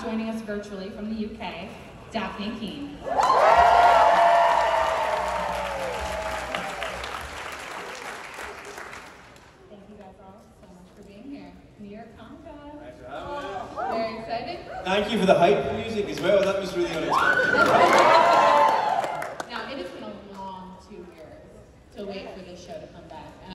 joining us virtually from the UK, Daphne Keane. Thank you guys all so much for being here. New York Comic Con. Thanks for having us. Very excited? Thank you for the hype music as well. That was really unexpected. Now, it has been a long 2 years to wait for this show to come back.